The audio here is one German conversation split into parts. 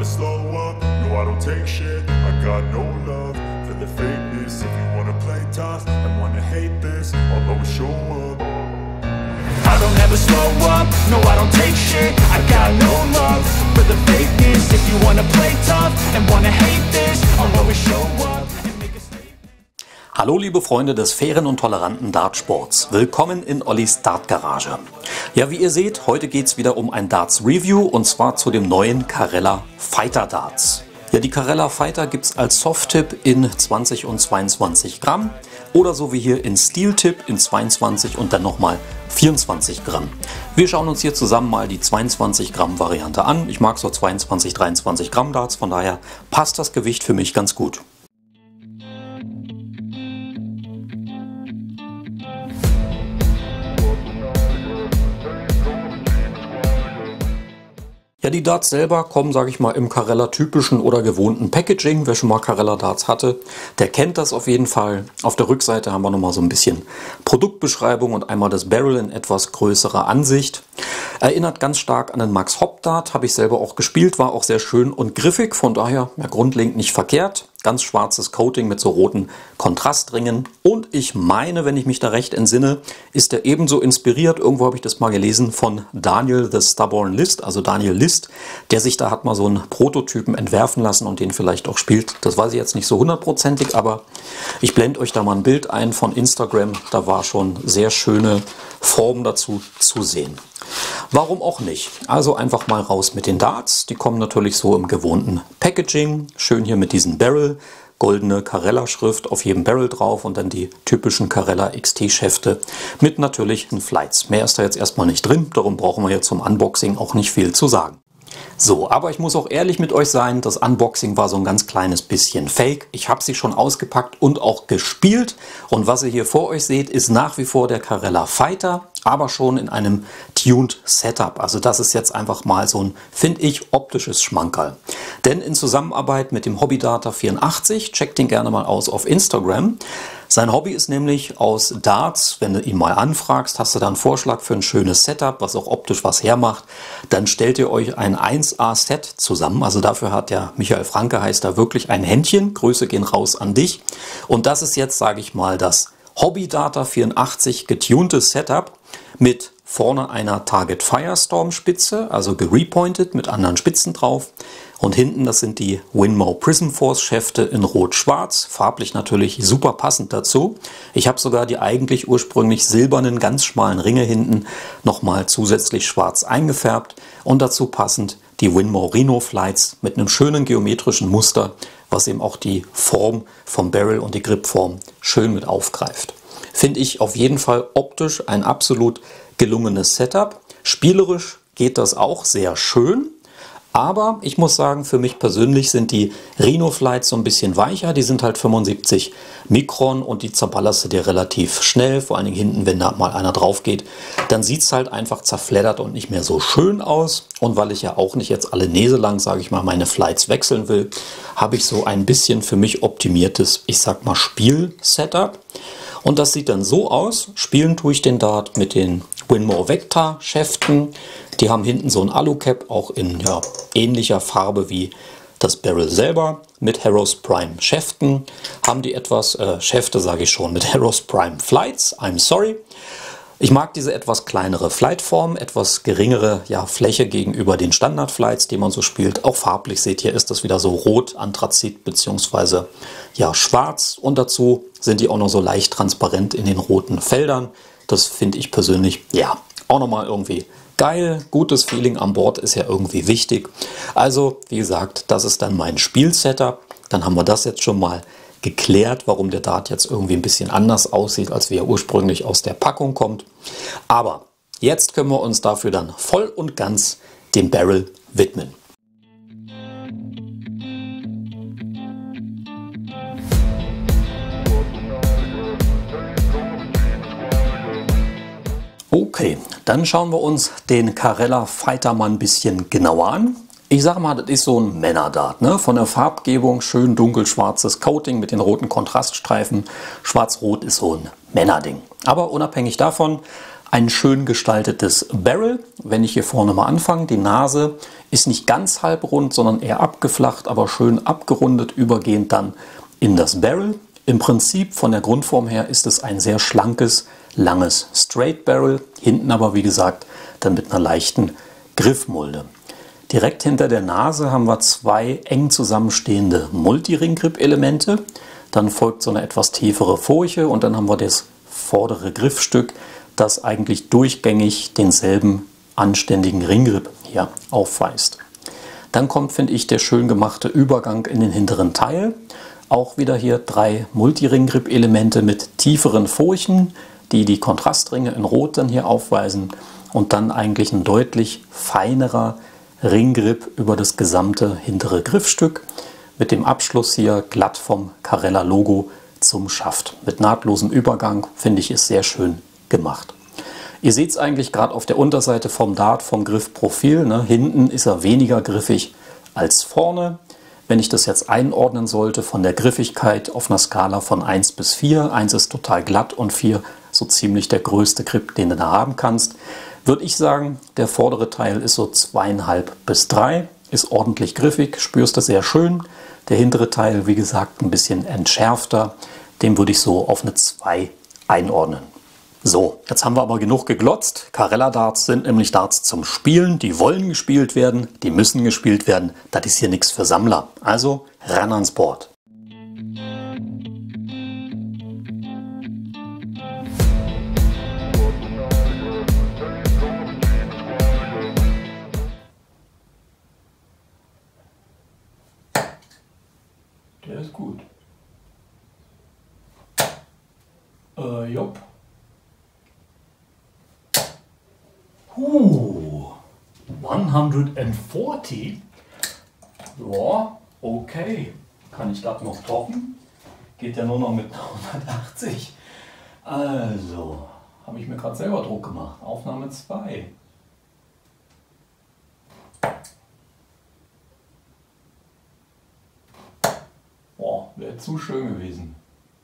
never slow up, no I don't take shit. I got no love for the fakeness. If you wanna play tough and wanna hate this, I'll always show up. I don't ever slow up, no I don't take shit. I got no love for the fakeness. If you wanna play tough and wanna hate this, I'll always show up. Hallo liebe Freunde des fairen und toleranten Dartsports. Willkommen in Ollis Dartgarage. Ja, wie ihr seht, heute geht es wieder um ein Darts Review und zwar zu dem neuen Carella Fighter Darts. Ja, die Carella Fighter gibt es als Soft-Tip in 20 und 22 Gramm oder so wie hier in Steel-Tip in 22 und dann nochmal 24 Gramm. Wir schauen uns hier zusammen mal die 22 Gramm Variante an. Ich mag so 22, 23 Gramm Darts, von daher passt das Gewicht für mich ganz gut. Ja, die Darts selber kommen, sage ich mal, im Carella typischen oder gewohnten Packaging. Wer schon mal Carella Darts hatte, der kennt das auf jeden Fall. Auf der Rückseite haben wir nochmal so ein bisschen Produktbeschreibung und einmal das Barrel in etwas größerer Ansicht. Erinnert ganz stark an den Max Hopp Dart, habe ich selber auch gespielt, war auch sehr schön und griffig, von daher ja, grundlegend nicht verkehrt. Ganz schwarzes Coating mit so roten Kontrastringen. Und ich meine, wenn ich mich da recht entsinne, ist er ebenso inspiriert, irgendwo habe ich das mal gelesen, von Daniel the Stubborn List, also Daniel List, der sich da hat mal so einen Prototypen entwerfen lassen und den vielleicht auch spielt. Das weiß ich jetzt nicht so hundertprozentig, aber ich blende euch da mal ein Bild ein von Instagram. Da war schon sehr schöne Form dazu zu sehen. Warum auch nicht? Also einfach mal raus mit den Darts. Die kommen natürlich so im gewohnten Packaging. Schön hier mit diesem Barrel. Goldene Carella-Schrift auf jedem Barrel drauf und dann die typischen Carella XT-Schäfte mit natürlichen Flights. Mehr ist da jetzt erstmal nicht drin. Darum brauchen wir jetzt zum Unboxing auch nicht viel zu sagen. So, aber ich muss auch ehrlich mit euch sein, das Unboxing war so ein ganz kleines bisschen fake. Ich habe sie schon ausgepackt und auch gespielt. Und was ihr hier vor euch seht, ist nach wie vor der Carella Fighter, aber schon in einem tuned Setup. Also das ist jetzt einfach mal so ein, finde ich, optisches Schmankerl. Denn in Zusammenarbeit mit dem Hobbydata84, checkt ihn gerne mal aus auf Instagram. Sein Hobby ist nämlich aus Darts, wenn du ihn mal anfragst, hast du da einen Vorschlag für ein schönes Setup, was auch optisch was hermacht, dann stellt ihr euch ein 1A-Set zusammen. Also dafür hat der Michael Franke, heißt da wirklich ein Händchen. Grüße gehen raus an dich. Und das ist jetzt, sage ich mal, das Hobbydata84 getunte Setup mit vorne einer Target Firestorm Spitze, also gerepointet mit anderen Spitzen drauf. Und hinten, das sind die Winmo Prism Force Schäfte in Rot-Schwarz. Farblich natürlich super passend dazu. Ich habe sogar die eigentlich ursprünglich silbernen, ganz schmalen Ringe hinten nochmal zusätzlich schwarz eingefärbt. Und dazu passend die Winmo Rhino Flights mit einem schönen geometrischen Muster, was eben auch die Form vom Barrel und die Gripform schön mit aufgreift. Finde ich auf jeden Fall optisch ein absolut gelungenes Setup. Spielerisch geht das auch sehr schön. Aber ich muss sagen, für mich persönlich sind die Rhino Flights so ein bisschen weicher. Die sind halt 75 Mikron und die zerballerst du dir relativ schnell. Vor allen Dingen hinten, wenn da mal einer drauf geht. Dann sieht es halt einfach zerfleddert und nicht mehr so schön aus. Und weil ich ja auch nicht jetzt alle Näse lang, sage ich mal, meine Flights wechseln will, habe ich so ein bisschen für mich optimiertes, ich sag mal, Spiel-Setup. Und das sieht dann so aus. Spielen tue ich den Dart mit den Winmo Vector Schäften. Die haben hinten so ein Alucap, auch in ja, ähnlicher Farbe wie das Barrel selber. Mit Harrows Prime Schäften haben die etwas, Schäfte sage ich schon, mit Harrows Prime Flights. I'm sorry. Ich mag diese etwas kleinere Flightform, etwas geringere ja, Fläche gegenüber den Standard-Flights, die man so spielt. Auch farblich seht ihr, ist das wieder so rot, Anthrazit bzw. ja, schwarz. Und dazu sind die auch noch so leicht transparent in den roten Feldern. Das finde ich persönlich ja auch nochmal irgendwie geil. Gutes Feeling an Bord ist ja irgendwie wichtig. Also wie gesagt, das ist dann mein Spiel-Setup. Dann haben wir das jetzt schon mal geklärt, warum der Dart jetzt irgendwie ein bisschen anders aussieht, als wie er ursprünglich aus der Packung kommt. Aber jetzt können wir uns dafür dann voll und ganz dem Barrel widmen. Okay, dann schauen wir uns den Carella Fighter mal ein bisschen genauer an. Ich sage mal, das ist so ein Männerdart, ne? Von der Farbgebung schön dunkelschwarzes Coating mit den roten Kontraststreifen. Schwarz-Rot ist so ein Männerding. Aber unabhängig davon, ein schön gestaltetes Barrel. Wenn ich hier vorne mal anfange, die Nase ist nicht ganz halbrund, sondern eher abgeflacht, aber schön abgerundet, übergehend dann in das Barrel. Im Prinzip von der Grundform her ist es ein sehr schlankes, langes Straight Barrel, hinten aber wie gesagt dann mit einer leichten Griffmulde. Direkt hinter der Nase haben wir zwei eng zusammenstehende Multi-Ring-Grip-Elemente. Dann folgt so eine etwas tiefere Furche und dann haben wir das vordere Griffstück, das eigentlich durchgängig denselben anständigen Ringgrip hier aufweist. Dann kommt, finde ich, der schön gemachte Übergang in den hinteren Teil. Auch wieder hier drei Multi-Ring-Grip-Elemente mit tieferen Furchen, die die Kontrastringe in Rot dann hier aufweisen und dann eigentlich ein deutlich feinerer Ringgrip über das gesamte hintere Griffstück mit dem Abschluss hier glatt vom Carella-Logo zum Schaft. Mit nahtlosem Übergang, finde ich, ist sehr schön gemacht. Ihr seht es eigentlich gerade auf der Unterseite vom Dart, vom Griffprofil. Ne? Hinten ist er weniger griffig als vorne. Wenn ich das jetzt einordnen sollte von der Griffigkeit auf einer Skala von 1 bis 4, 1 ist total glatt und 4 so ziemlich der größte Grip, den du da haben kannst, würde ich sagen, der vordere Teil ist so 2,5 bis 3, ist ordentlich griffig, spürst du sehr schön. Der hintere Teil, wie gesagt, ein bisschen entschärfter, dem würde ich so auf eine 2 einordnen. So, jetzt haben wir aber genug geglotzt. Carella Darts sind nämlich Darts zum Spielen, die wollen gespielt werden, die müssen gespielt werden. Das ist hier nichts für Sammler. Also ran ans Board. Der ist gut. Jupp. 140. Ja, okay. Kann ich das noch toppen? Geht ja nur noch mit 180. Also, habe ich mir gerade selber Druck gemacht. Aufnahme 2. Boah, wäre zu schön gewesen.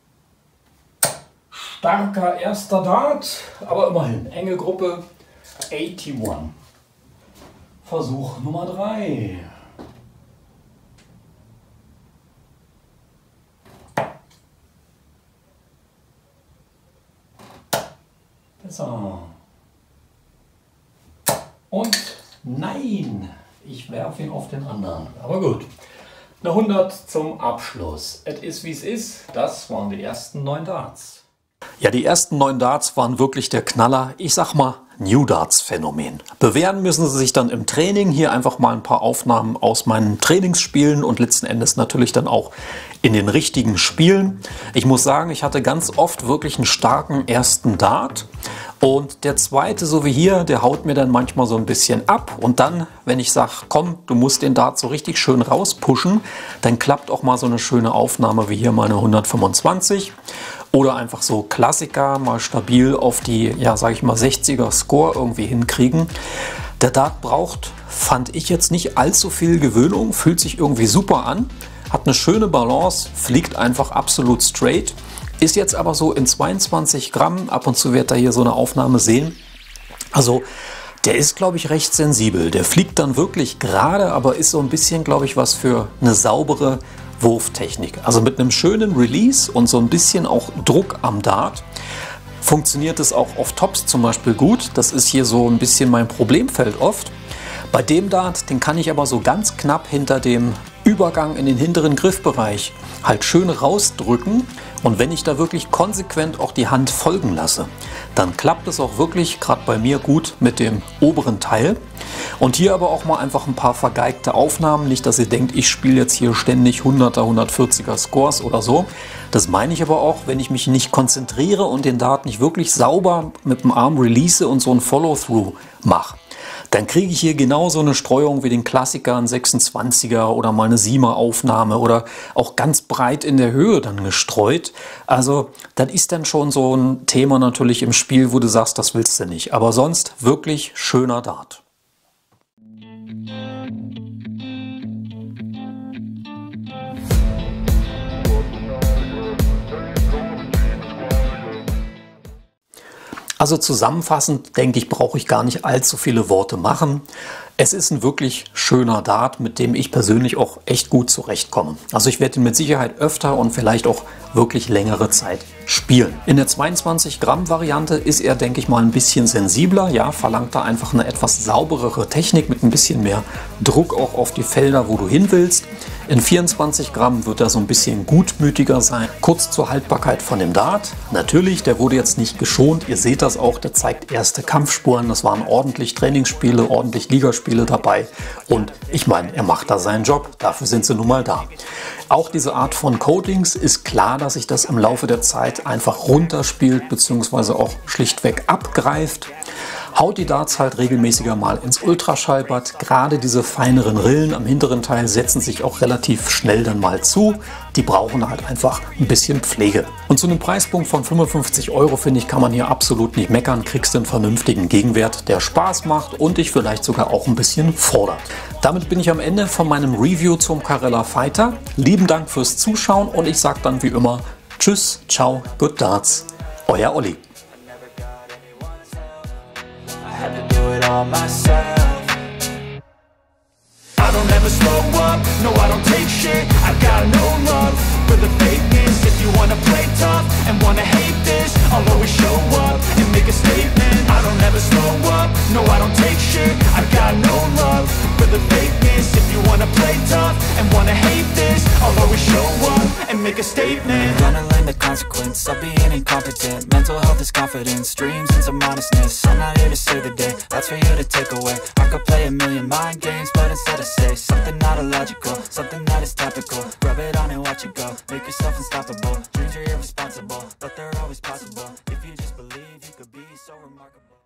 Starker erster Dart, aber immerhin. Enge Gruppe, 81. Versuch Nummer 3. Besser. Und nein, ich werfe ihn auf den anderen. Aber gut. Eine 100 zum Abschluss. Es ist wie es ist. Das waren die ersten 9 Darts. Ja, die ersten 9 Darts waren wirklich der Knaller. Ich sag mal, New Darts Phänomen. Bewähren müssen sie sich dann im Training. Hier einfach mal ein paar Aufnahmen aus meinen Trainingsspielen und letzten Endes natürlich dann auch in den richtigen Spielen. Ich muss sagen, ich hatte ganz oft wirklich einen starken ersten Dart. Und der zweite, so wie hier, der haut mir dann manchmal so ein bisschen ab. Und dann, wenn ich sage, komm, du musst den Dart so richtig schön rauspushen, dann klappt auch mal so eine schöne Aufnahme wie hier meine 125. Oder einfach so Klassiker mal stabil auf die, ja, sage ich mal, 60er Score irgendwie hinkriegen. Der Dart braucht, fand ich jetzt nicht allzu viel Gewöhnung, fühlt sich irgendwie super an, hat eine schöne Balance, fliegt einfach absolut straight. Ist jetzt aber so in 22 Gramm, ab und zu wird da hier so eine Aufnahme sehen. Also der ist, glaube ich, recht sensibel. Der fliegt dann wirklich gerade, aber ist so ein bisschen, glaube ich, was für eine saubere Wurftechnik. Also mit einem schönen Release und so ein bisschen auch Druck am Dart funktioniert es auch auf Tops zum Beispiel gut. Das ist hier so ein bisschen mein Problemfeld oft. Bei dem Dart, den kann ich aber so ganz knapp hinter dem Übergang in den hinteren Griffbereich halt schön rausdrücken. Und wenn ich da wirklich konsequent auch die Hand folgen lasse, dann klappt es auch wirklich gerade bei mir gut mit dem oberen Teil. Und hier aber auch mal einfach ein paar vergeigte Aufnahmen. Nicht, dass ihr denkt, ich spiele jetzt hier ständig 100er, 140er Scores oder so. Das meine ich aber auch, wenn ich mich nicht konzentriere und den Dart nicht wirklich sauber mit dem Arm release und so ein Follow-through mache. Dann kriege ich hier genauso eine Streuung wie den Klassiker, ein 26er oder mal eine 7er Aufnahme oder auch ganz breit in der Höhe dann gestreut. Also das ist dann schon so ein Thema natürlich im Spiel, wo du sagst, das willst du nicht. Aber sonst wirklich schöner Dart. Also zusammenfassend, denke ich, brauche ich gar nicht allzu viele Worte machen. Es ist ein wirklich schöner Dart, mit dem ich persönlich auch echt gut zurechtkomme. Also ich werde ihn mit Sicherheit öfter und vielleicht auch wirklich längere Zeit spielen. In der 22 Gramm Variante ist er, denke ich mal, ein bisschen sensibler. Ja, verlangt da einfach eine etwas sauberere Technik mit ein bisschen mehr Druck auch auf die Felder, wo du hin willst. In 24 Gramm wird er so ein bisschen gutmütiger sein. Kurz zur Haltbarkeit von dem Dart. Natürlich, der wurde jetzt nicht geschont. Ihr seht das auch, der zeigt erste Kampfspuren. Das waren ordentlich Trainingsspiele, ordentlich Ligaspiele dabei. Und ich meine, er macht da seinen Job. Dafür sind sie nun mal da. Auch diese Art von Coatings ist klar, dass sich das im Laufe der Zeit einfach runterspielt bzw. auch schlichtweg abgreift. Haut die Darts halt regelmäßiger mal ins Ultraschallbad. Gerade diese feineren Rillen am hinteren Teil setzen sich auch relativ schnell dann mal zu. Die brauchen halt einfach ein bisschen Pflege. Und zu einem Preispunkt von 55 €, finde ich, kann man hier absolut nicht meckern. Kriegst du einen vernünftigen Gegenwert, der Spaß macht und dich vielleicht sogar auch ein bisschen fordert. Damit bin ich am Ende von meinem Review zum Carella Fighter. Lieben Dank fürs Zuschauen und ich sage dann wie immer Tschüss, ciao, good Darts, euer Olli. All myself. I don't ever slow up, no I don't take shit. I got no love for the fakeness. If you wanna play tough and wanna hate this, I'll always show up and make a statement. I don't ever slow up, no I don't take shit. I got no love for the fakeness. If you wanna play tough and wanna hate this, I'll always show up and make a statement. Gonna learn the consequence of being incompetent. Mental health is confidence, dreams and some honestness. I'm not here to save the day, that's for you to take away. I could play a million mind games, but instead I say something not illogical, something that is topical. Rub it on and watch it go, make yourself unstoppable. Dreams are irresponsible.